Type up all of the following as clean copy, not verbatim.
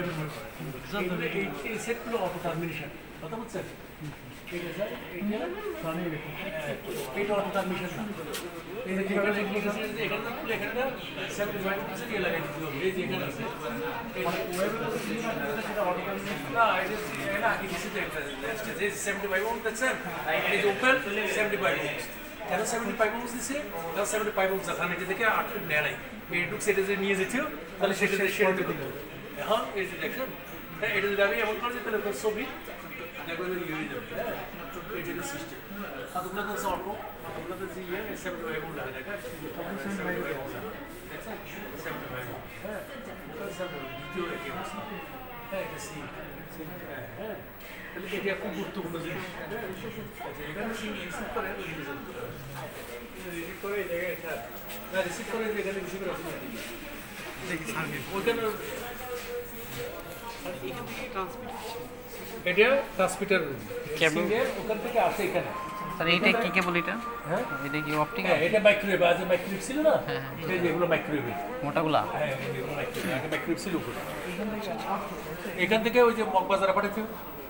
ব্যবহার করে। এই সেটগুলো অটো টার্মিনেশন কথা বুঝছেন? ঠিক আছে, এইটা অটো টার্মিনেশন না। এই যে কিভাবে লিখেছে এখানে এখানে 75% দিয়ে লাগাই দিতে হবে। এই যে এখানে আছে সেটা অটো টার্মিনেশন না, এটা না ইডিসি তে একটা যে 75 ওহম দেখছেন, এই যে ওপেন 75 ওহম। কেন 75 ওহম দিছে? কারণ 75 ওহম যখন এটা থেকে আউটপুট নেয় নাই, এইটুক সেটা যে নিয়ে যেত তাহলে সেটা শেয়ার দিতে হবে। এখন এই যে দেখেন, হ্যাঁ এটা যদি আমি এমন করে দিই তাহলে ছবি দেখবেন ইয়ে হয়ে যাবে। হ্যাঁ এটা হচ্ছে সিস্টেম। কতগুলো তো অটো, কতগুলো তো ইয়ে 75 ওহম লাগে দেখা, 75 ওহম দেখছেন 75 ওহম। হ্যাঁ দ্বিতীয় একই অবস্থা। হ্যাঁ এটা সি। হ্যাঁ তাহলে এটা খুব গুরুত্বপূর্ণ জিনিস। এখানে রিসিভ করে রিসিভ করে না রিসিভ করে এখানে রিসিভের আছে ওইখানে এটা ট্রান্সমিটার কেবল ওখান থেকে আসে এখানে। স্যার এইটা কি কেবল এটা? হ্যাঁ এটা কি অপটিক্যাল? এটা মাইক্রোওয়েভ, আজ মাইক্রোওয়েভ ছিল না, এই যে এগুলো মাইক্রোওয়েভ মোটাগুলা। হ্যাঁ এগুলো মাইক্রোওয়েভ, আগে মাইক্রোওয়েভ ছিল উপরে। এখান থেকে ওই যে মগবাজারে পাঠাইছো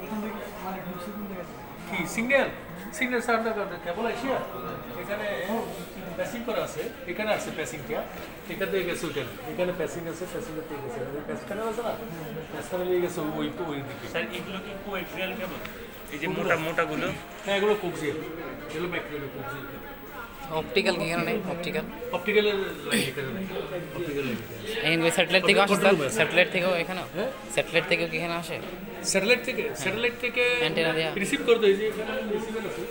কি সিগন্যাল সিগন্যাল সারটা কেবল আসিয়া এখানে প্যাসিং করা আছে, এখানে আছে প্যাসিংটা, এখান থেকে গেছে ওইখানে, এখানে প্যাসিং আছে, প্যাসিংটা থেকে গেছে প্যাস প্যানেল আছে না, প্যাস প্যানেল নিয়ে গেছে ওই তো ওই দিকে। স্যার এগুলো কি কোএক্সিয়াল কেবল? এই যে মোটা মোটাগুলো? হ্যাঁ এগুলো কোক্সিয়াল, এগুলো মাইক্রোওয়েভ কোক্সিয়াল। অপটিক্যাল কি এখানে নেই? অপটিক্যালের লাইন এখানে নেই, অপটিক্যাল লাইন এই স্যাটেলাইট থেকে আসে স্যার? স্যাটেলাইট থেকেও এখানে? হ্যাঁ স্যাটেলাইট থেকেও কি এখানে আসে? স্যাটেলাইট থেকে অ্যান্টেনা দেয়া রিসিভ করে দেয় যে এখানে রিসিভার আছে।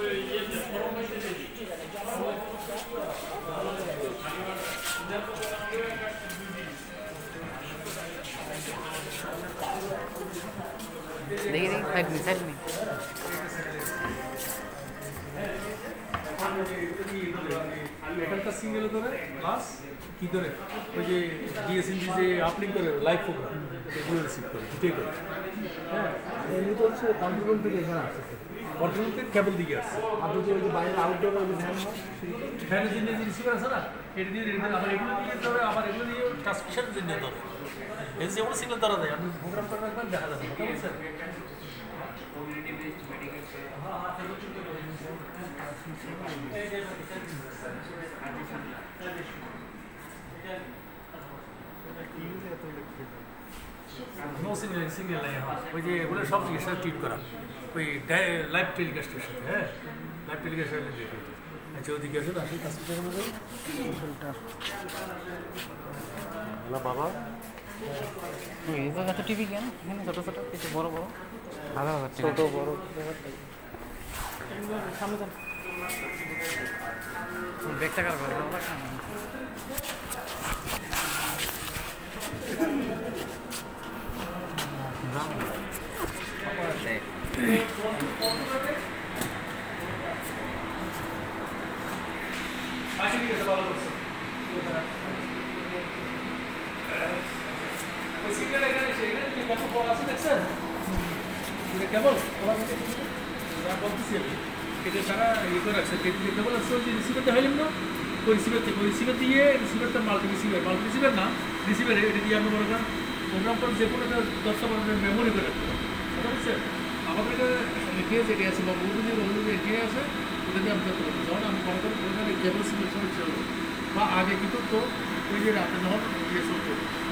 দেখি সাইড মি এখানকার সিঙ্গেল ধরে প্লাস কি ধরে ওই যে ডিএসএনজি যে আপলিং করে লাইভ প্রোগ্রাম এগুলো রিসিভ করে দুটোই করে। হ্যাঁ এমনি তো হচ্ছে কন্ট্রোল থেকে এখানে আসছে, কন্ট্রোল থেকে কেবল দিকে আসছে। আর যদি ওই যে বাইরে আউটডোর ওই ফ্যান হয় ফ্যানের জন্য যে রিসিভার আছে না, এটা দিয়ে আবার এগুলো দিয়ে ধরে, আবার এগুলো দিয়ে ট্রান্সমিশনের জন্য ধরে। এই যেমন সিগন্যাল ধরা দেয়, আপনি প্রোগ্রাম করে রাখবেন দেখা যাবে, কথা বলছেন? নো সিগন্যাল নাই এখন, ওই যে এগুলো সব জিনিস সাথে ট্রিট করা ওই লাইভ টেলিকাস্টের সাথে। হ্যাঁ লাইভ টেলিকাস্টের সাথে আচ্ছা ওদিকে আছে না সেই কাজটার মধ্যে বাবা এত টিভি কেন এখানে? ছোটো ছোটো কিছু বড় বড় আলাদা আলাদা ছোটো বড় সামনে যান ব্যাগটা কার ঘরে কেবল এটা সারা ইয়ে করে রাখছে, কেবল আসছে ওই যে রিসিভারটা হইলাম না, ওই রিসিভার থেকে ওই রিসিভার দিয়ে রিসিভারটা মাল্টি রিসিভার না রিসিভারে এটা দিয়ে আমরা মনে করেন প্রোগ্রাম করে যে কোনো একটা 10টা মেমোরি করে রাখতে হবে, কথা বুঝছেন? আমাদের এটা লিখে যেটি আছে বা বহুদিন এটি আছে, ওটা দিয়ে আমি করতে পারবো। যখন আমি মনে করি প্রোগ্রামে কেবল সিলেকশন ছিল বা আগে কি করতো ওই যে রাতে যখন ইয়ে চলতো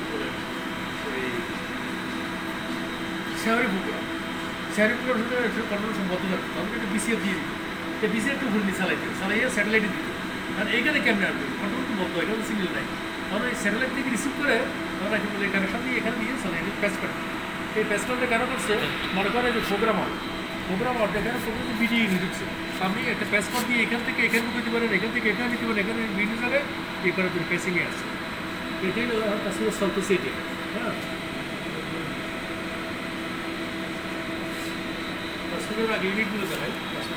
শেয়ারি প্রোগ্রাম কন্ট্রোল সম্ভব থাকতো, তখন একটা বিসিএফ দিয়ে দিত, তো বিসিএফ টু ফুলনি চালাইয়ে স্যাটেলাইটে দিত। কারণ এইখানে ক্যামেরা আসবে কন্ট্রোল তো বলতো, এটা হচ্ছে সিঙ্গেল নাই, তখন এই স্যাটেলাইট থেকে রিসিভ করে তারা কি বলে কানেকশন দিয়ে এখানে দিয়ে চালাই প্যাচ করে। এই প্যাচ করতে কেন করছে মনে করে যে প্রোগ্রামার এখানে প্রোগ্রাম ভিডিও ঢুকছে, আপনি একটা প্যাচ কর দিয়ে এখান থেকে এখানে নিতে পারেন, এখান থেকে এখানে নিতে পারেন, এখানে ভিডিও করে এই করে তুমি প্যাচিংয়ে আসছে। এটাই আসলে চলতেছে এটি। হ্যাঁ আগে ইউনিটগুলো দেখাই,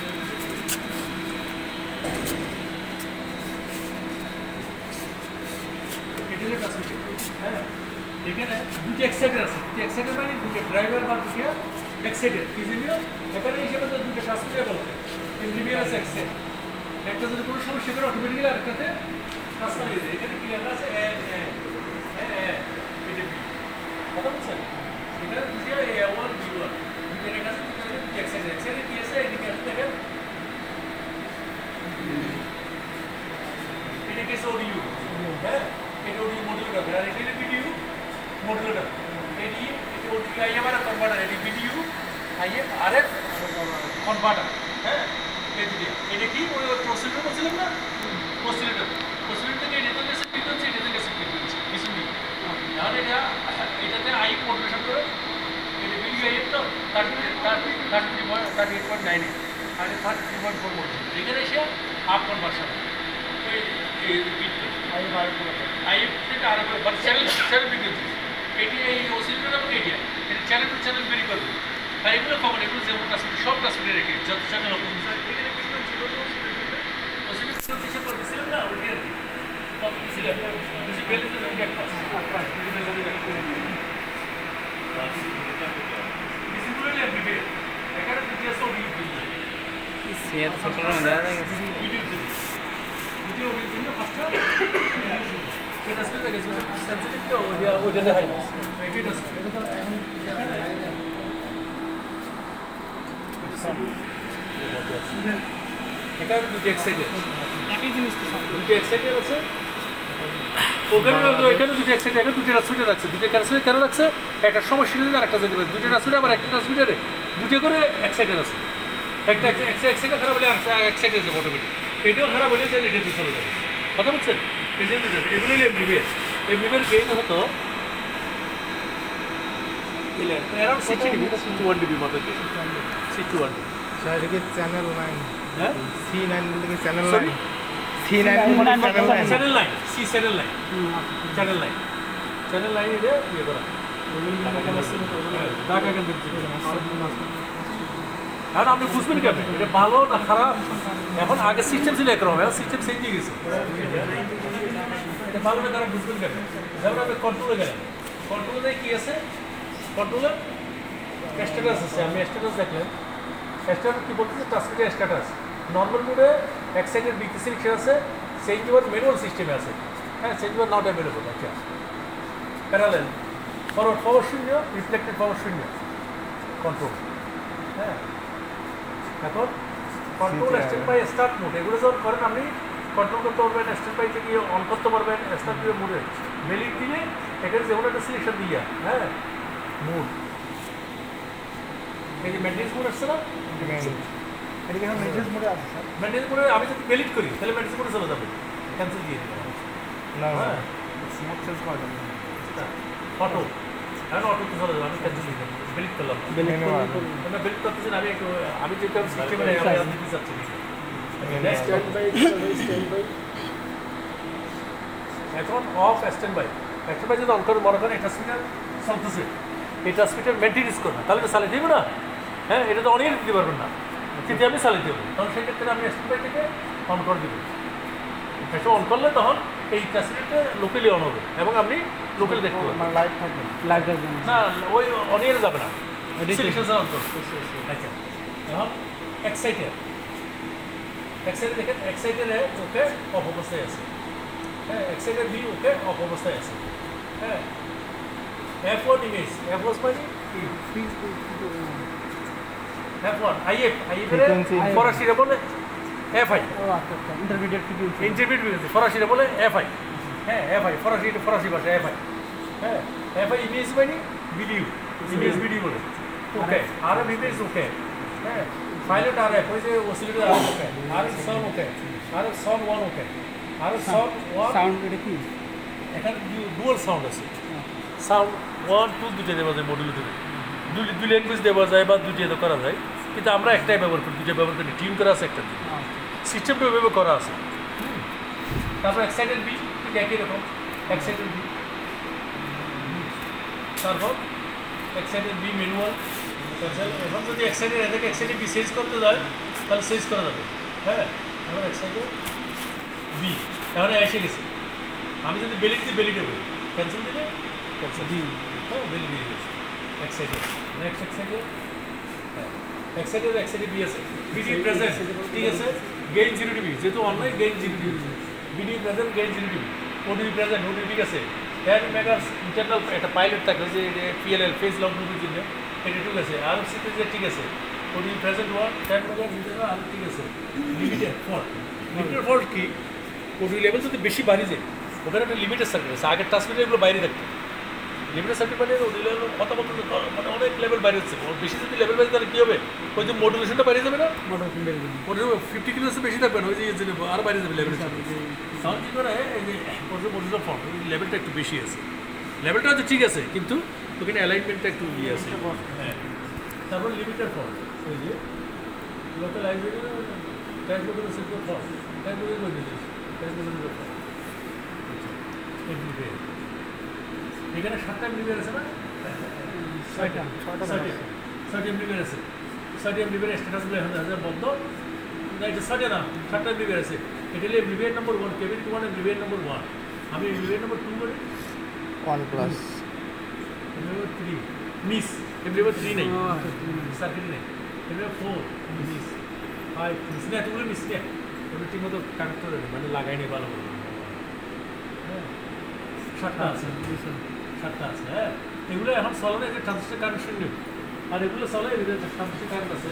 হ্যাঁ এখানে দুটো এক্সাইটার আছে, দুটো এক্সাইটার মানে দুটো ড্রাইভার বা দুটো এক্সাইটার কি জানিও এখানে হিসেবে তো দুটো ট্রান্সমিটার বলতে ইন্ডিভিজুয়াল আছে এক্সাইট, একটা যদি কোনো সমস্যা করে অটোমেটিক্যালি আরেকটাতে ট্রান্সফার হয়ে যায়। এখানে কি লেখা আছে এটা কথা বলছেন এটা যে A1 B1 এর কাছে এক্সাইটেড কি আছে এদিকে আসলে দেখেন এটা কি ODU হ্যাঁ এটা ODU মডুলেটর আর এটা VDU মডুলেটর এটি ODU IF আর কনভার্টার এটি VDU IF RF কনভার্টার হ্যাঁ এটা কি ওই প্রসেসর বলছিলাম না প্রসেসর থেকে এটা গেছে ফ্রিকোয়েন্সি এটা গেছে ফ্রিকোয়েন্সি ডিসপ্লে আর এটাতে আই মডুলেশন করে এটা VDU IF তো 38.9 আর 33.4 ভোল্ট এখানে এসে আপ কনভার্সন IF থেকে আর বাট চ্যানেল ফ্রিকোয়েন্সি এটি এই অসিলেটর এবং এটি এটা চ্যানেল টু চ্যানেল ভেরি করবে আর এগুলো খবর এগুলো যেমন ট্রান্সমিটার সব ট্রান্সমিটার রেখে যত চ্যানেল এখানে ফ্রিকোয়েন্সি অসিলেটর হিসেবে করতেছিলাম না ওটি আর কি কত ছিলাম বেশি ব্যালেন্স এবং ব্যাক পাস ডিসিপ্লিন এভরিডে এখানে ডিটেইলস অফ সিএত সফটওয়্যার में দেয়া যায় ভিডিও ভিডিও ফাস্টটা এটা আসলে গেছে সেনসিটিভ তো ওটা দেখাই এটা তো এখন এটা দুটো এক্সাইটেড একই জিনিস তো দুটো এক্সাইটেড আছে ওখানে এখানে দুটো এক্সাইটেড এখানে দুটো ট্রান্সমিটার আছে দুটো ক্যান্সেল কেন রাখছে একটা সমস্যা নিয়ে আরেকটা যেতে পারে দুটো ট্রান্সমিটার আবার একটা ট্রান্সমিটারে দুটো করে এক্সাইটেড আছে একটা এক্সাইটেড খারাপ হলে এক্সাইটেড আছে অটোমেটিক এটাও খারাপ হলে এটা দিয়ে চলে যাবে কথা বলছেন এগুলো এমবিবির গেইন হতো around 60 dB 61 dB মতো 61 शायद कि चैनल 9 है C9 बोलते कि channel 9 Sorry? C9 channel line C channel line channel line ಇದೆ ये करा ঢাকা কেন দিচ্ছি আর আপনি বুঝবেন কেমন এটা ভালো না খারাপ এখন আগে সিস্টেম ছিল একরকম এখন সিস্টেম চেঞ্জ হয়ে গেছে এটা ভালো না খারাপ বুঝবেন কেমন যেমন আপনি কন্ট্রোলে গেলেন কন্ট্রোলে কি আছে কন্ট্রোলে স্ট্যাটাস আছে আমি স্ট্যাটাস দেখলেন স্ট্যাটাস কি বলতেছে ট্রান্সমিটার স্ট্যাটাস নর্মাল মোডে এক্সাইটেড বিকৃতি সিলেকশন আছে চেঞ্জ ওভার ম্যানুয়াল সিস্টেমে আছে হ্যাঁ চেঞ্জ ওভার নট অ্যাভেলেবল আচ্ছা প্যারালেল ফরওয়ার্ড পাওয়ার শূন্য রিফ্লেক্টেড পাওয়ার শূন্য কন্ট্রোল হ্যাঁ এখন control standby start mode এগুলো যখন করেন আপনি কন্ট্রোল করতে পারবেন স্ট্যান্ড বাই থেকে অন করতে পারবেন স্টার্ট মোডে মেলিট দিয়ে এখানে যেমন একটা সিলেকশন দিয়ে হ্যাঁ মোড এই যে মেনটেন্স মোড আসছে না এদিকে এখন মেসেজ মোডে আছে স্যার মেনটেন্স মোডে আমি যদি মেলিট করি তাহলে মেনটেন্স মোডে চলে যাবে ক্যান্সেল দিয়ে না হ্যাঁ স্মুথ সেলস করা যাবে অটো এখন অটোতে চলে যাবে আমি ক্যান্সেল দিয়ে মেলিট করলাম আমরা মেলিট করতেছি না আমি যেটা সিস্টেমে আমি দিতে চাচ্ছি এখন অফ স্ট্যান্ড বাই যদি অন করে মনে করেন এটা স্পিকার চলতেছে এই ট্রান্সমিটার মেনটেন্স করবেন তাহলে তো চালিয়ে দেবে না হ্যাঁ এটা তো অনেক দিতে পারবেন না কিন্তু আমি চালিয়ে দেবো তখন সেক্ষেত্রে আমি স্ট্যান্ড বাই থেকে অন করে দেবো এটা অন করলে তখন এই ট্রান্সমিটারটা লোকালি অন হবে এবং আপনি লোকালি দেখতে পাবেন মানে লাইভ থাকবে লাইভ থাকবে না ওই অনিয়ে যাবে না সিলেকশন অন করবে আচ্ছা এখন এক্সাইটেড দেখেন এক্সাইটেড ওকে অফ অবস্থায় আছে হ্যাঁ এক্সাইটেড বি ওকে অফ অবস্থায় আছে হ্যাঁ F1 ইমেজ F1 মানে কি F1 IF এর ফরাসিতে বলে FI ও আচ্ছা ইন্টারমিডিয়েট ফ্রিকোয়েন্সি ফরাসিতে বলে FI হ্যাঁ FI ফরাসি ভাষা FI হ্যাঁ FI ইমেজ মানে ভিডিও ইমেজ ভিডিও বলে ওকে আর ইমেজ ওকে হ্যাঁ পাইলট আর ওই যে অসিলেটর আর ওকে আর সাউন্ড ওকে আর সাউন্ড ওয়ান ওকে আর সাউন্ড ওয়ান সাউন্ড এটা কি এখানে ডুয়াল সাউন্ড আছে সাউন্ড 1 2 দুটো দেওয়া যায় মডিউল থেকে দুই ল্যাঙ্গুয়েজ দেওয়া যায় বা দুটো করা যায় কিন্তু আমরা একটাই ব্যবহার করি দুটো ব্যবহার করি টিউন করা আছে একটা সিস্টেমটা ব্যবহার করা আছে তারপর এক্সাইটেড বি ঠিক একই রকম এক্সাইটেড বি তারপর এক্সাইটেড বি ম্যানুয়াল এখন যদি এক্সাইটেড এটাকে এক্সাইটেড বি চেঞ্জ করতে যায় তাহলে চেঞ্জ করা যাবে হ্যাঁ এখন এক্সাইটেড বি তাহলে এসে গেছে আমি যদি বেলিট দিই বেলিট দেবো ক্যান্সেল দিলে ক্যান্সেল দিই হ্যাঁ বেলিট দিয়ে গেছে এক্সাইটেড নেক্সট এক্সাইটেড বি আছে বিডি প্রেজেন্ট ঠিক আছে গেইন 0 ডিবি যেহেতু online gain 0 dB BD present gain 0 dB ODB present ODB ঠিক আছে 10 মেগাস ইন্টারনাল একটা পাইলট থাকে যে পিএলএল ফেজ লং মুভির জন্য এটা ঠিক আছে আর সিতে ঠিক আছে ওডি প্রেজেন্ট ওয়ান 10 মেগাস ইন্টারনাল আর ঠিক আছে লিমিটেড ফল্ট কি ওডি লেভেল যদি বেশি বাড়ি যায় ওখানে একটা লিমিটেড সার্কিট আছে আগের ট্রান্সমিটার এগুলো বাইরে থাকতো লিমিটেড সার্কিট মানে ওডি লেভেল কত মানে অনেক লেভেল বাইরে হচ্ছে ওর বেশি যদি লেভেল বাইরে তাহলে কী হবে ওই যে মডুলেশনটা বাইরে যাবে না মডুলেশন বেড়ে যাবে ওটা 50 কিলো বেশি থাকবে না ওই যে আর বাইরে যাবে লেভেল তাহলে কী করে এই যে মডুলেশন ফল্ট ওই লেভেলটা একটু বেশি আছে লেভেলটা হয়তো ঠিক আছে কিন্তু ওখানে অ্যালাইনমেন্টটা একটু ইয়ে আছে হ্যাঁ তারপর লিমিটেড ফল্ট ওই যে লোকাল লাইব্রেরি ট্রান্সপোর্টের সেক্টর ফল্ট ট্রান্সপোর্টের করে দিয়েছে ট্রান্সপোর্টের ফল্ট এখানে 7টা এমবিবিআর আছে না 6টা এমবিবিআর আছে 6টা এমবিবিআর স্ট্যাটাসগুলো এখন বন্ধ না এটা 6টা না 7টা এমবিবিআর আছে এটা হলে এমবিবিআর নম্বর 1 কেবিন 1 এমবিবিআর নম্বর 1 আমি এমবিবিআর নম্বর 2 করি 1 প্লাস এমবিবিআর 3 মিস এমবিবিআর 3 নেই সার্কিট নেই এমবিবিআর 4 মিস 5 মিস না এতগুলো মিস না ওটা ঠিকমতো কানেক্ট করে মানে লাগাই নেই ভালো করে 7টা আছে 7টা আছে হ্যাঁ এগুলো এখন চলে না যে ট্রান্সমিটার কানেকশন নেই আর এগুলো চলে এদের ট্রান্সমিটার কারেন্ট আছে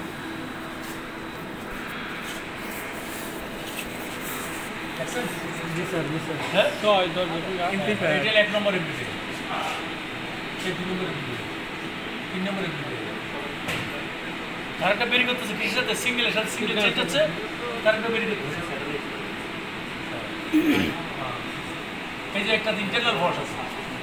জি স্যার হ্যাঁ এটা 1 নম্বর এমবিপি এই 2 নম্বর এমবিপি 3 নম্বর এমবিপি কারেন্টটা বেরিয়ে করতেছে কিসের সাথে সিঙ্গেল চেঞ্জ হচ্ছে কারেন্টটা বেরিয়ে করতেছে এই যে একটা ইন্টারনাল ফল্ট আছে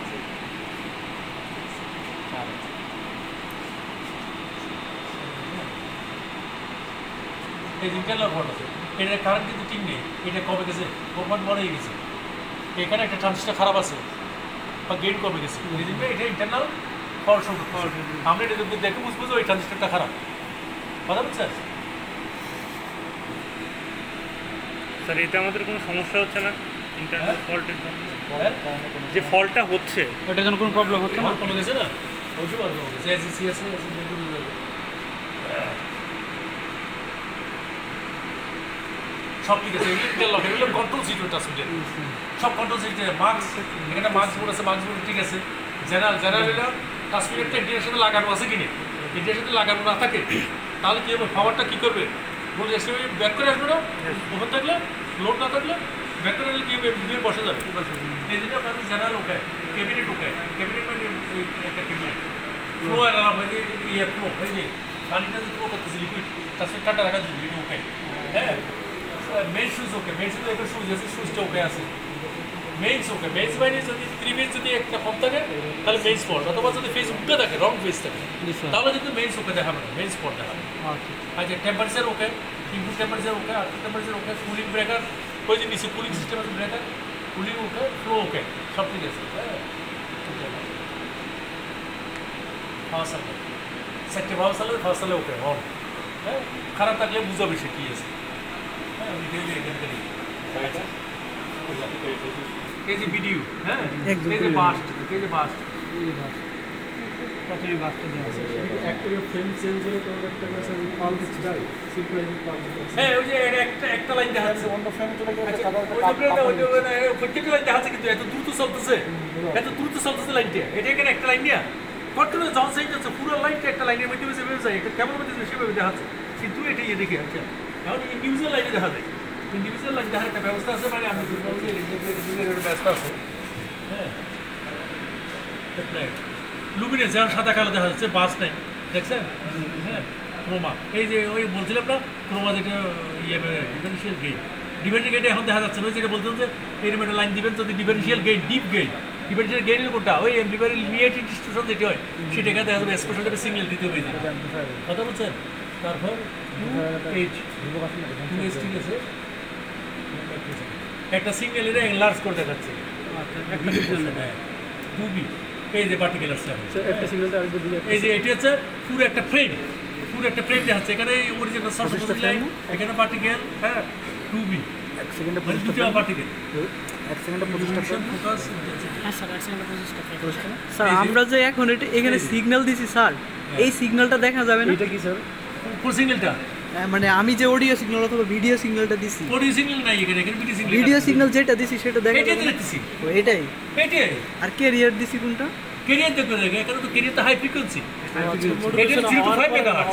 এই ইন্টারনাল ফল্ট আছে এটা কারেন্ট কিন্তু ঠিক নেই এটা কবে গেছে কোরবান বড় হয়ে গেছে এখানে একটা ট্রান্সিস্টর খারাপ আছে বা গেট কবে গেছে এই জন্য এটা ইন্টারনাল ফল্ট আমরা এটা যদি দেখে বুঝবো ওই ট্রান্সিস্টরটা খারাপ কথা বুঝছেন স্যার এতে আমাদের কোনো সমস্যা হচ্ছে না ইন্টারনাল ফল্টের জন্য যে ফল্টটা হচ্ছে ওটার জন্য কোনো প্রবলেম হচ্ছে না কমে গেছে না অবশ্যই প্রবলেম হচ্ছে এসএসসি আছে সব ঠিক আছে এগুলো কন্ট্রোল সিট ট্রান্সমিটার সব কন্ট্রোল সিট মার্কস এখানে মার্কস বোর্ড আছে মার্কস বোর্ড ঠিক আছে জেনারেল হলো ট্রান্সমিটারটা ইন্ডিয়ার সাথে লাগানো আছে কিনে ইন্ডিয়ার সাথে লাগানো না থাকে তাহলে কী হবে পাওয়ারটা কী করবে বলে এসে ব্যাক করে আসবে না ওখানে থাকলে লোড না থাকলে ব্যাক করে আসলে কী হবে দিয়ে বসে যাবে এই জন্য আপনাদের জেনারেল ওখানে ক্যাবিনেট ওখানে ক্যাবিনেট মানে একটা ক্যাবিনেট ফ্লো অ্যালার্ম হয় যে ইয়ে ফ্লো হয় যে পানিটা যে ফ্লো করতেছে লিকুইড ট্রান্সমিটার ঠান্ডা রাখার জন্য এটা ওখানে হ্যাঁ main switch okay main switch একটা সুইচ আছে সুইচটা ওকে আছে মেইনস ওকে মেইনস বাইরে যদি 3 ফেজ যদি একটা কম থাকে তাহলে মেইনস ফল্ট অথবা যদি ফেজ উল্টো থাকে রং ফেজ থাকে তাহলে কিন্তু মেইনস ওকে দেখাবে না মেইনস ফল্ট দেখাবে আচ্ছা temperature okay input temperature okay output temperature okay cooling breaker ওই যে নিচে কুলিং সিস্টেম আছে breaker cooling okay flow okay সব ঠিক আছে হ্যাঁ first supply sector first supply okay on হ্যাঁ খারাপ থাকলে বুঝাবে সে কী আছে হ্যাঁ আমি ডেলি এখান থেকে এই যে ভিডিও হ্যাঁ এই যে বাস্ট এই যে বাস্ট কতই বাস্ট দেওয়া আছে একটা ফ্রেম চেঞ্জ হলে তো একটা কাছে পালস যায় সিনক্রোনাইজ পালস হ্যাঁ ওই যে একটা লাইন দেখাচ্ছে অন্য ফ্রেম চলে গেলে ওই প্রত্যেকটা লাইন দেখাচ্ছে কিন্তু এত দ্রুত চলতেছে লাইনটা এটা এখানে একটা লাইন নিয়ে কন্টিনিউ যখন চেঞ্জ হচ্ছে পুরো লাইনটা একটা লাইনের মধ্যে সেভাবে যায় এটা কেমন মধ্যে সেভাবে দেখাচ্ছে কিন্তু এটা ইয়ে দেখে আচ্ছা এখন ইন্ডিভিজুয়াল লাইনে দেখা যায় ইন্ডিভিজুয়াল লাইন দেখার একটা ব্যবস্থা আছে মানে আমি ব্যবস্থা আছে হ্যাঁ লুমিনেন্স যেমন সাদা কালো দেখা যাচ্ছে বাস নাই দেখছেন হ্যাঁ ক্রোমা এই যে ওই বলছিলাম না ক্রোমা যেটা ইয়ে ডিফারেন্সিয়াল গেইন ডিফারেন্সিয়াল গেইন এখন দেখা যাচ্ছে না যেটা বলতেন যে এরকম একটা লাইন দিবেন যদি differential gain dip gain differential গেইনের কোনটা ওই এমপ্লিফায়ার লিমিটেড ডিস্ট্রিবিউশন যেটা হয় সেটাকে দেখা যাবে স্পেশাল সিগন্যাল দিতে হবে কথা বলছেন তারপর এইচ ঠিক আছে একটা সিগন্যালের এনলার্জ করে দেখাচ্ছে একটা হ্যাঁ 2B এই যে পার্টিকেল আছে একটা সিগন্যালটা আরেকবার দিলে এই যে এটা হচ্ছে পুরো একটা ফ্রেম দেখাচ্ছে এখানে অরিজিনাল সোর্স লাইন এখানে পার্টিকেল হ্যাঁ 2B এক সেকেন্ডে মানে দুটো পার্টিকেল এক সেকেন্ডে 25টা ফোকাস হ্যাঁ স্যার এক সেকেন্ডে 25টা স্যার আমরা যে এখন এখানে সিগন্যাল দিছি স্যার এই সিগন্যালটা দেখা যাবে না এটা কি স্যার ফুল সিগন্যালটা মানে আমি যে অডিও সিগন্যাল অথবা ভিডিও সিগন্যালটা দিছি, অডিও সিগন্যাল নাই এখানে, এখানে ভিডিও সিগন্যাল। ভিডিও সিগন্যাল যেটা দিছি সেটা দেখা এটাই যাবে না? দিতেছি, ও, এটাই। এটাই। আর ক্যারিয়ার দিছি কোনটা? ক্যারিয়ার দেখবে দেখে, এখানে তো ক্যারিয়ার তো হাই ফ্রিকোয়েন্সি। এটা 0 to 5 মেগাহার্টজ,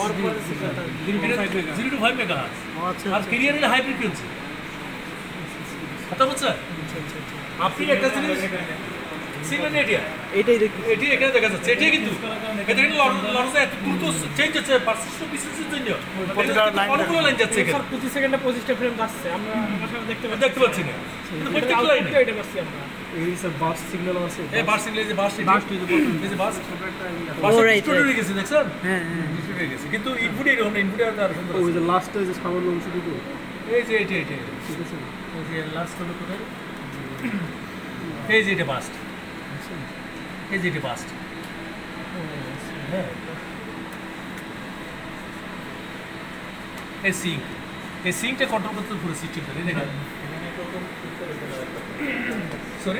0 to 5 মেগাহার্টজ। আচ্ছা আর ক্যারিয়ারের হাই ফ্রিকোয়েন্সি। কথা বুঝছেন? আপনি একটা জিনিস সিগন্যাল এটাই দেখি। এটি এখানে দেখা যাচ্ছে, এটাই কিন্তু এটা কিন্তু লরজে এত দ্রুত চেঞ্জ হচ্ছে পারসিস্ট বিসিসের জন্য অনেকগুলো লাইন যাচ্ছে এখানে। স্যার প্রতি সেকেন্ডে 25টা ফ্রেম আসছে, আমরা আসলে দেখতে পাচ্ছি না, কিন্তু প্রত্যেক লাইনে এটা পাচ্ছি আমরা। এই স্যার বাস সিগন্যাল আছে, এই বাস সিগন্যাল, এই যে বাস, এই যে বাস স্টুডিও হয়ে গেছে, দেখছেন? হ্যাঁ হ্যাঁ, স্টুডিও হয়ে গেছে, কিন্তু ইনপুট এরকম না, ইনপুট আর সুন্দর ওই আছে। যে লাস্টে যে সামান্য অংশটুকু, এই যে এটা ঠিক আছে। এই যে লাস্ট হলো কোথায়, এই যে এটা বাস, এই যে এটা বাস, হ্যাঁ এই সিঙ্কটা কন্ট্রোল করতে পুরো সিস্টেমটা দেখেন। সরি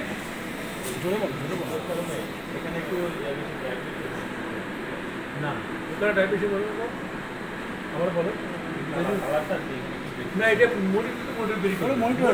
না, এটা ডাইমেনশন বলো না, আবার বলো না, এটা মনিটর বেরি করে মনিটর,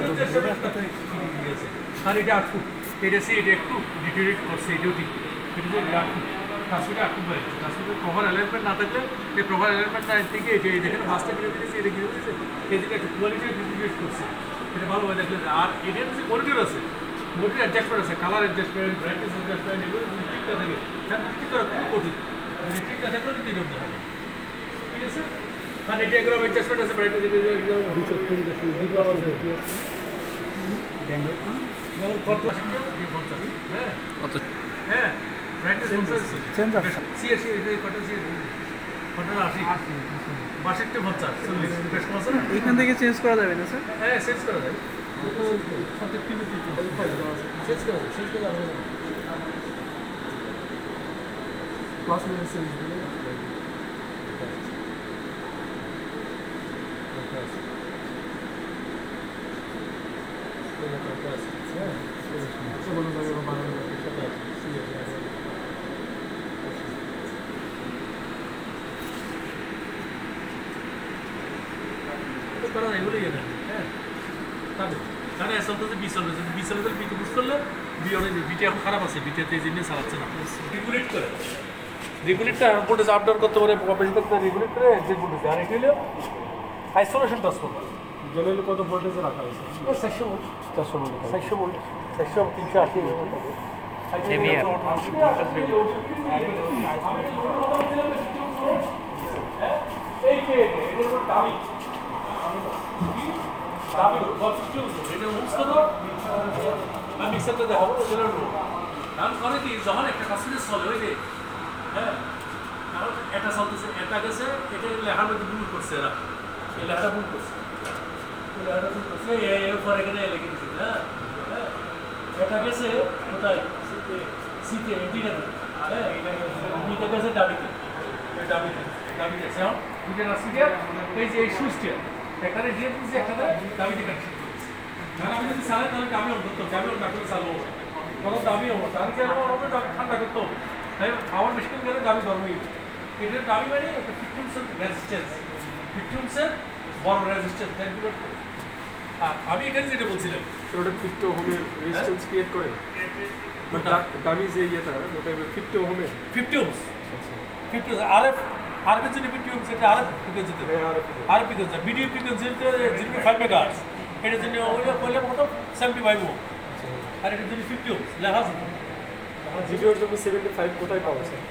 আর এটা আউটপুট, এটা সে এটা একটু ডিটেরিয়েট করছে, এটাও ঠিক, এটা যে আউটপুট ট্রান্সমিটার আউটপুট বাইরে, ট্রান্সমিটার প্রপার অ্যালাইনমেন্ট না থাকলে এই প্রপার অ্যালাইনমেন্ট না থেকে এই যে দেখেন বাসটা কিনে দিয়েছে, এটা কিনে দিয়েছে, এই যে একটা কোয়ালিটি ডিটেরিয়েট করছে, এটা ভালোভাবে দেখলে। আর এটার যে মনিটর আছে, মনিটর অ্যাডজাস্টমেন্ট আছে, কালার অ্যাডজাস্টমেন্ট, ব্রাইটনেস অ্যাডজাস্টমেন্ট, এগুলো ঠিকঠাক থাকে, ঠিক করা খুব কঠিন, ঠিকঠাক থাকলেও কিন্তু করতে হবে, ঠিক আছে? আর এটা এগুলো অ্যাডজাস্টমেন্ট আছে, ব্রাইটনেস হ্যাঁ ব্রাইটনেস সেন্টার সিএসি কত সিএসি কত 80 62 50 40 বেশ কম আছে না? এখান থেকে চেঞ্জ করা যাবে না স্যার? হ্যাঁ চেঞ্জ করা যায়, চেঞ্জ করা যাবে প্লাস মাইনাস চেঞ্জ দিলে করা যায়, এগুলোই না। হ্যাঁ তাহলে এসব তো বিচল রয়েছে, বিচল হলে বিকে বুঝ করলে বিটি এখন খারাপ আছে, বিটিতে এই জিনিস চালাচ্ছে না, রেগুলেট করে, রেগুলেটটা ভোল্টেজ আপ ডাউন করতে পারে, বেশি করতে রেগুলেট করে এক্সিট ভোল্টেজ। আর এটা হলো আইসোলেশন ট্রান্সফরমার, জেনারেলি কত ভোল্টেজে রাখা হয়েছে? 400 ভোল্ট, 400 ভোল্ট, 400 ভোল্ট, 400 380 এভিআর। মিক্সারটা দেখাবো, কারণ করে কি যখন একটা কাস্টমার চলে ওই যে হ্যাঁ এটা চলতেছে, এটা গেছে, এটা লেখার মধ্যে ভুল করছে, এরা এই লেখাটা ভুল করছে, লেখাটা ভুল করছে, এরপর এখানে লিখে দিচ্ছে, হ্যাঁ হ্যাঁ এটা গেছে কোথায় সিটে ডিনাতে, হ্যাঁ এটা গেছে ডাবিতে, ডাবিতে ডাবিতে সেও দুটো রাস্তা এই যে এই সুইচটা এখানে দিয়ে দিচ্ছে, একটা ডাবিতে কানেকশন করেছে। কারণ আমি যদি চালাই তাহলে দামি অন করতে হবে, দামি অন না করলে চালবো না, তখন দামি হবো, তার কি আমার হবে ঠান্ডা করতে হবে, তাই খাওয়ার মেশিন গেলে দামি ধর্মই। এটার দামি মানে একটা 15% রেজিস্ট্যান্স, 15% বড় রেজিস্ট্যান্স ক্যালকুলেট করে। আর আমি এখানে যেটা বলছিলাম ওটা 50 ওহমের রেজিস্ট্যান্স ক্রিয়েট করে, বাট দামি যে ইয়েটা ওটা 50 ওহমের 50 ওহমস, 50 আরএফ আরএফ এর জন্য 50 ওহমস, এটা আরএফ ফ্রিকোয়েন্সিতে, আরএফ ফ্রিকোয়েন্সি, ভিডিও ফ্রিকোয়েন্সিতে 0.5 মেগাহার্টজ, এটার জন্য ওইটা করলে কত 75 ওহম, আর এটার জন্য 50 ওহমস লেখা আছে। ভিডিওর জন্য 75 কোথায় পাওয়া যায়?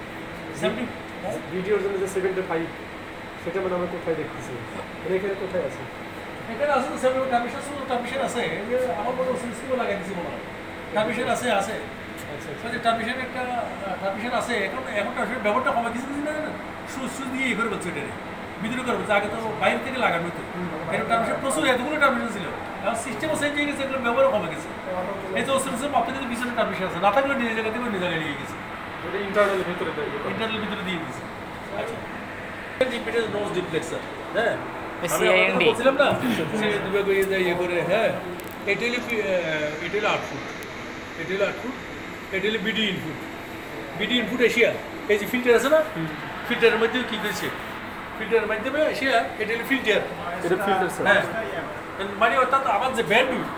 70 ভিডিওর জন্য যে 75 সেটা মানে আমরা কোথায় দেখতেছি, মানে এখানে কোথায় আছে? এখানে আছে তো 70 ট্রান্সমিশন আছে, এই যে আমার মনে হচ্ছে সিস্টেমও লাগাই দিয়েছি মনে হয়, ট্রান্সমিশন আছে আছে, আচ্ছা ট্রান্সমিশন একটা ট্রান্সমিশন আছে, এখন ট্রান্সমিশন ব্যবহারটা কমে কিছু না, সুচ দিয়ে ইয়ে করে বলছে, এটা ভিতরে করে বলছে, আগে তো বাইরে থেকে লাগানো হতো, এর ট্রান্সমিশন প্রচুর এতগুলো ট্রান্সমিশন ছিল, এখন সিস্টেমও চেঞ্জ হয়ে গেছে, এগুলো ব্যবহারও কমে গেছে। এই যে ওসিম আপনার কিন্তু পিছনে ট্রান্সমিশন আছে, না থাকলে নিজে জায়গা থেকে নিজে জায়গায় নিয়ে গেছে, ওটা ইন্টারনাল ভিতরে দেয়, ইন্টারনাল ভিতরে দিয়ে দিয়েছে। আচ্ছা ইম্পিডেন্স নোজ ডিপ্লেক্সার, হ্যাঁ সিআইএনডি বলছিলাম না সে দুবে করে যায় ইয়ে করে, হ্যাঁ এটা হলো আউটপুট, এটা হলো আউটপুট, এটা হলো BD input, BD input Asia, এই যে ফিল্টার আছে না, ফিল্টারের মধ্যেও কী করেছে ফিল্টারের মাধ্যমে এসে এটা হলো ফিল্টার। এটা ফিল্টার স্যার। হ্যাঁ, মানে অর্থাৎ আমার যে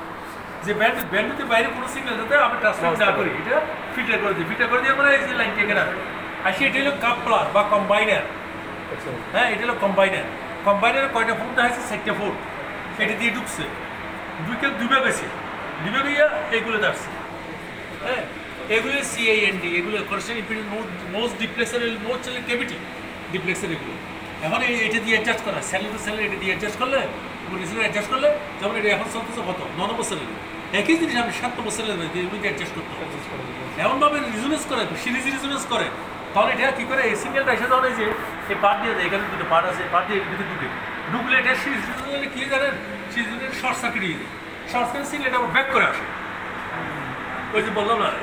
ব্যান্ডুতে বাইরে কোনো সিগন্যাল যাতে আমি ট্রান্সমিট না করি, এটা ফিল্টার করে দিই। ফিল্টার করে দিয়ে মানে এই যে লাইনটা এখানে আসি, এটা হলো কাপলার বা কম্বাইনার। হ্যাঁ, এটা হলো কম্বাইনার। কম্বাইনারের কয়টা ফোন দেখা যাচ্ছে? 4টা ফোন। এটা দিয়ে ঢুকছে, দুইবার গেছে, দুইবার গিয়ে এইগুলোতে আসছে। হ্যাঁ, এগুলো CIND, এগুলো করেছেন impedance most diplexer, most cavity diplexer এগুলো। এখন এটা দিয়ে অ্যাডজাস্ট করা, স্যালের টু স্যালের এটা দিয়ে অ্যাডজাস্ট করলে, রিসিভার অ্যাডজাস্ট করলে, যেমন এটা এখন চলতেছে কত 9 নম্বর স্যালের, একই জিনিস আমি 7 নম্বর স্যালের এগুলো দিয়ে অ্যাডজাস্ট করতে হবে। এমনভাবে রিজনেন্স করে, সিরিজ রিজনেন্স করে, তাহলে এটা কী করে এই সিঙ্গেলটা এসে তাহলে যে এই পার্ট দিয়ে দেয়, এখানে দুটো পার্ট আছে, পার্ট দিয়ে ভিতরে ঢুকলে এটা সিরিজ রিজনেন্স কী জানেন, সিরিজ রিজনেন্স শর্ট সার্কিট দিয়ে দেয়। শর্ট সার্কিট সিঙ্গেল আবার ব্যাক করে আসে, ওই যে বললাম না,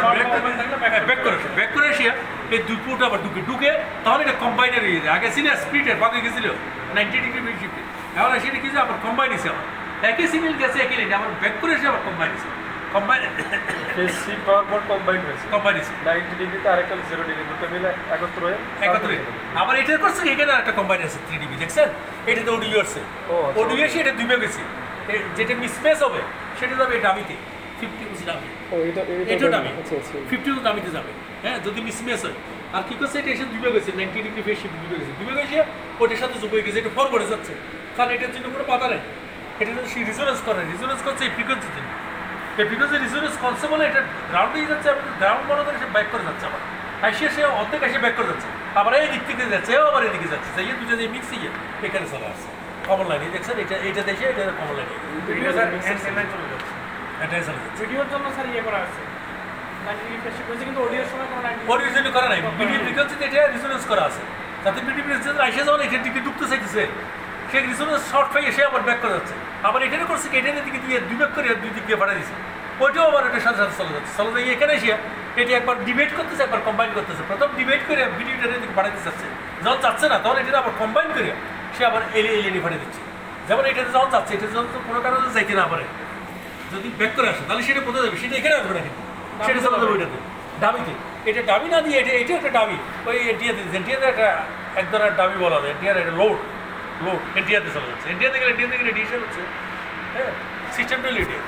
ব্যাক করে আসে, ব্যাক করে আসিয়া এই দুই পুট আবার ঢুকে তাহলে এটা কম্বাইনার হয়ে যায়। আগে ছিল স্প্লিটের বাকি গেছিল 90 ডিগ্রি ফেজ শিফটে, এখন সেটা কি যে আবার কম্বাইন হয়েছে, আবার একই সিঙ্গেল গেছে একই লাইনে আবার ব্যাক করে এসে আবার কম্বাইন হয়েছে। কম্বাইন ফেজ শিফট হওয়ার পর কম্বাইন হয়েছে, কম্বাইন হয়েছে 90 ডিগ্রিতে আরেকটা 0 ডিগ্রি, দুটো মিলে একত্র হয়ে আবার এটা করছে এখানে একটা কম্বাইন আছে 3 ডিবি, দেখছেন? এটাতে ওডিও আসছে, ওডিও এসে এটা দুইবার গেছে, যেটা মিসপ্লেস হবে সেটা যাবে ডামিতে 50 ডামি। এটা ডামি 50 ডামিতে যাবে। হ্যাঁ, যদি মিসম্যাচ হয়। আর কি করছে, এটা এসে দুইবার গেছে 90 ডিগ্রি ফেজ শিফট দুইবার গেছে, ওটার সাথে যোগ হয়ে গেছে, এটা ফরওয়ার্ডে যাচ্ছে, কারণ এটার জন্য কোনো পাতা নেই। এটা যদি সে রিজোনেন্স করে, রিজোনেন্স করছে এই ফ্রিকোয়েন্সির জন্য, এই ফ্রিকোয়েন্সি রিজোনেন্স করছে বলে এটা গ্রাউন্ডেই যাচ্ছে, গ্রাউন্ড মনে করে সে ব্যাক করে যাচ্ছে, আবার আসিয়ে সে অর্ধেক এসে ব্যাক করে যাচ্ছে, আবার এই দিক থেকে যাচ্ছে, আবার এদিকে যাচ্ছে, যাইয়ে দুটো যে মিক্স হয়ে এখানে চলে আসছে কমন লাইনে, দেখছেন? এটা দেখে এটা কমন লাইনে চলে যাচ্ছে, এটাই চলে যাচ্ছে। ভিডিওর জন্য স্যার ইয়ে করা আছে 90 ডিগ্রি ফেজ শিফট হয়েছে, কিন্তু অডিওর সময় কোনো 90 অডিও জন্য করা নাই, ভিডিও ফ্রিকোয়েন্সিতে এটা রিজোনেন্স করা আছে, যাতে ভিডিও ফ্রিকোয়েন্সি আসে যখন এখান দিকে ঢুকতে চাইতেছে, সে রিজোনেন্স শর্ট হয়ে এসে আবার ব্যাক করে যাচ্ছে, আবার এখানে করছে কি এটার দিকে দিয়ে দুই ব্যাক করে দুই দিক দিয়ে পাঠিয়ে দিচ্ছে, ওইটাও আবার এটার সাথে সাথে চলে যাচ্ছে, চলে যাই এখানে এসে এটি একবার ডিবেট করতেছে, একবার কম্বাইন করতেছে। প্রথম ডিবেট করে ভিডিওটার দিকে পাঠাতে চাচ্ছে, যখন চাচ্ছে না তখন এটা আবার কম্বাইন করে সে আবার এলিয়ে পাঠিয়ে দিচ্ছে। যেমন এটাতে যখন চাচ্ছে, এটা যখন কোনো কারণে যাইতে না পারে, যদি ব্যাক করে আসে তাহলে সেটা কোথায় যাবে, সেটা এখানে আসবে না, কিন্তু সেটা চলে যাবে ওইটাতে ডামিতে। এটা ডামি না দিয়ে এটা একটা ডামি, ওই এনটিআতে দিচ্ছে, এনটিআতে একটা এক ধরনের ডামি বলা হয়, এনটিআর একটা লোড এনটিআতে চলে যাচ্ছে, এনটিআতে গেলে এডিশন হচ্ছে। হ্যাঁ, সিস্টেমটা লিডে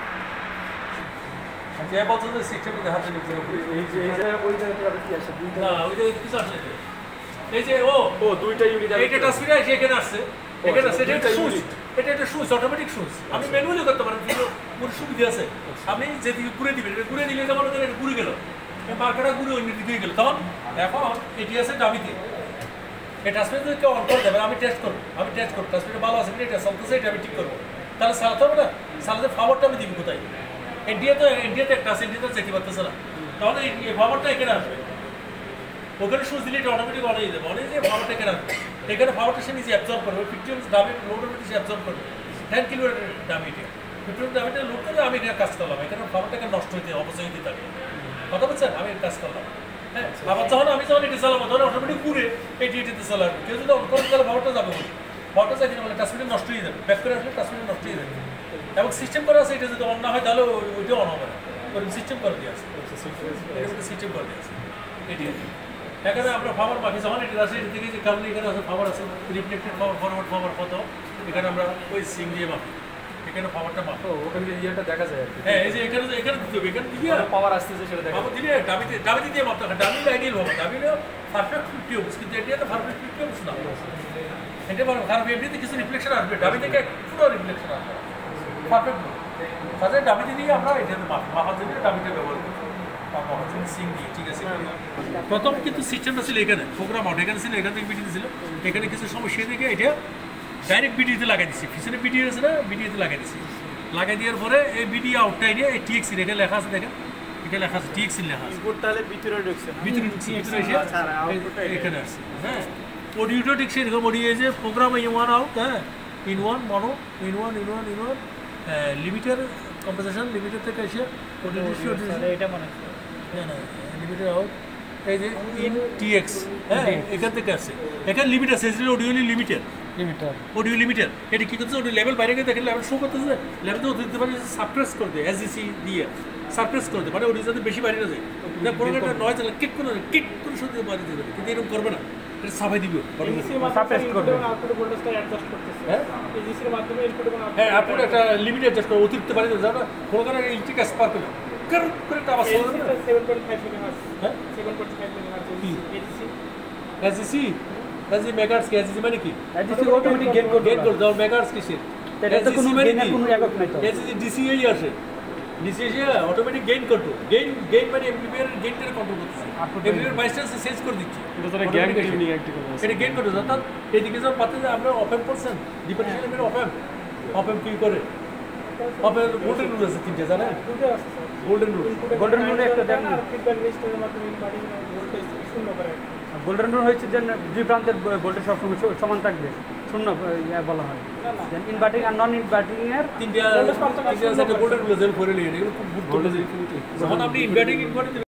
বলছে যে সিস্টেমটা দেখাচ্ছে এই যে ওই জায়গাটা কি আসে দুইটা, না ওই যে কিছু আসে, এই যে দুইটা ইউনিট এইটা ট্রান্সমিটার এসে এখানে আসছে, এখানে আসছে, এটা একটা সুইচ, এটা একটা সুইচ, অটোমেটিক সুইচ। আমি ম্যানুয়ালি করতে পারেন, কিন্তু পুরো সুবিধা আছে, আপনি যেদিকে ঘুরে দিবেন, এটা ঘুরে দিলে যেমন এটা ঘুরে গেল, মার্কাটা ঘুরে অন্য দিকে গেল, তখন এখন এটি আছে ডামিতে, এই ট্রান্সমিটার কেউ অন করে দেবে, আমি টেস্ট করবো, ট্রান্সমিটার ভালো আছে কিনা, এটা চলতেছে, এটা আমি ঠিক করবো, তাহলে চালাতে হবে না, চালাতে পাওয়ারটা আমি দিব কোথায়? ইন্ডিয়াতে একটা আছে, ইন্ডিয়াতে যেতে পারতেছে না, তাহলে এই পাওয়ারটা এখানে আসবে, ওখানে সুইচ দিলে এটা অটোমেটিক অন হয়ে যাবে, অনেক যে পাওয়ারটা এখানে আসবে, এখানে পাওয়ারটা সে নিজে অ্যাবজর্ব করবে, 50 দামি লোডের মধ্যে সে অ্যাবজর্ব করবে, 10 কিলোমিটার দামি, এটা 50 দামিটা লোড করে আমি এখানে কাজ করলাম, এখানে পাওয়ারটাকে নষ্ট হইতে অপচয় হতে থাকে, কথা বলছেন? আমি কাজ করলাম। হ্যাঁ, আবার যখন এটা চালাবো তখন অটোমেটিক ঘুরে এটিতে চালাবে, কেউ যদি অন করে তাহলে পাওয়ারটা যাবে, বলি পাওয়ারটা যাই বলে ট্রান্সমিটার নষ্ট হয়ে যাবে, ব্যাক করে আসলে ট্রান্সমিটার নষ্ট হয়ে যাবে, এবং সিস্টেম করা আছে, এটা যদি অন না হয় তাহলে ওইটাও অন হবে না, ওই সিস্টেম করে দিয়ে আছে, সিস্টেম করে দিয়ে আছে এটি। এখানে আমরা পাওয়ার মাখি যখন এটা আছে, এটা থেকে যে কারণে এখানে আছে পাওয়ার আছে, রিফ্লেক্টেড পাওয়ার, ফরওয়ার্ড পাওয়ার কত, এখানে আমরা ওই সিং দিয়ে মাপি, এখানে পাওয়ারটা মাপো, ওখানে ইয়েটা দেখা যায় আর কি। হ্যাঁ, এই যে এখানে দিতে হবে, এখানে দিয়ে পাওয়ার আসতেছে সেটা দেখা পাওয়ার দিলে ডামিতে দিয়ে মাপতে হবে, ডামি আইডিয়াল হবে, ডামি পারফেক্ট 50 ওহমস, কিন্তু এটিতে পারফেক্ট 50 ওহমস না, এটা বড় খারাপ, এটিতে কিছু রিফ্লেকশন আসবে, ডামি থেকে পুরো রিফ্লেকশন আসবে, পারফেক্ট না, তাহলে ডামিতে দিয়ে আমরা এটাতে মাপার জন্য ডামিতে ব্যবহার করি, সিং দিয়ে, ঠিক আছে। প্রথম কিন্তু সিস্টেমটা ছিল এখানে, প্রোগ্রাম আউট এখানে ছিল, এখান থেকে বিটি ছিল, এখানে কিছু সমস্যা দেখে এটা ডাইরেক্ট বিডিতে লাগাই দিচ্ছি, পিছনে বিডি আছে না, বিডিতে লাগাই দিচ্ছি, লাগাই দেওয়ার পরে এই বিডি আউটটাই নিয়ে এই টিএক্সি এখানে লেখা আছে, দেখেন এখানে লেখা আছে টিএক্সি লেখা আছে, তাহলে ভিতরে ঢুকছে না, ভিতরে ঢুকছে, ভিতরে এসে এখানে আসছে। হ্যাঁ, অডিওটা ঠিক সেরকম, অডিও যে প্রোগ্রাম ইন-ওয়ান আউট, হ্যাঁ, in one mono, in one limiter composition, limiter থেকে এসে এটা মনে হয় না লিমিটার আউট, এই যে ইন টিএক্স, হ্যাঁ এখান থেকে আসছে, এখানে লিমিট আছে, অডিওলি অডিও লিমিটার, এটা কী করতেছে, ওডিও লেভেল বাইরে গিয়ে দেখেন লেভেল শো করতেছে, লেভেল তো দিতে পারে সাপ্রেস করে দেয়, এসজিসি দিয়ে সাপ্রেস করে দেয়, মানে ওডিও যাতে বেশি বাইরে না যায়, না কোনো একটা নয় চালে কিট করে শুনতে পারি দিতে পারে, কিন্তু এরকম করবে না, এটা সাফাই দিবে সাপ্রেস করবে হ্যাঁ আউটপুট একটা লিমিট অ্যাডজাস্ট করে অতিরিক্ত বাড়ি যাবে না কোনো কারণে ইলেকট্রিক স্পার্ক করে কারণ করে একটা আওয়াজ শোনা যাবে না 7.5 মেগাহার্টজ হ্যাঁ 7.5 megahertz ADC SGC SG megahertz কি এসজি মানে কি এডিসি অটোমেটিক গেন কোড দাও মেগাহার্টজ কিসের এটা তো কোনো গেইনের কোনো একক নাই তো এসজি ডিসি এই আসে ডিসি এসে অটোমেটিক গেইন করতো গেইন মানে এমপ্লিফায়ার গেইনটা কন্ট্রোল করতেছে এমপ্লিফায়ার বাই চান্স চেঞ্জ করে দিচ্ছে এটা গ্যাং টিউনিং অ্যাক্টিভ করে এটা গেইন করতে অর্থাৎ এদিকে যখন পাতে যে আমরা অফ এম করছেন ডিফারেন্সিয়াল এর অফ এম কি করে অফ এম গোল্ডেন রুল আছে তিনটে জানেন দুটো আছে স্যার গোল্ডেন রুল একটা দেন আর ফিডব্যাক রেজিস্টারের মাধ্যমে ইনভার্টিং ভোল্টেজ শূন্য করে গোল্ডেন রুল হচ্ছে যে দুই প্রান্তের ভোল্টেজ সবসময় সমান থাকবে শূন্য বলা হয় ইনভার্টিং আর নন ইনভার্টিং এর তিনটে গোল্ডেন রুল আছে করে নিয়ে এগুলো খুব গুরুত্বপূর্ণ যখন আপনি ইনভার্টিং